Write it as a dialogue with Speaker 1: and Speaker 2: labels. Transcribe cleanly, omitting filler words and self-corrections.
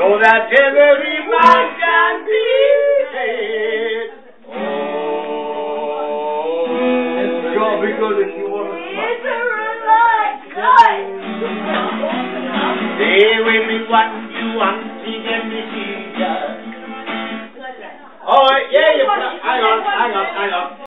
Speaker 1: so that every man can be saved. Oh, it's jolly good if you want to smile.
Speaker 2: It's a relax, guys.
Speaker 1: Stay with me one, two, one, three, let me see ya. Oh, yeah, hang on.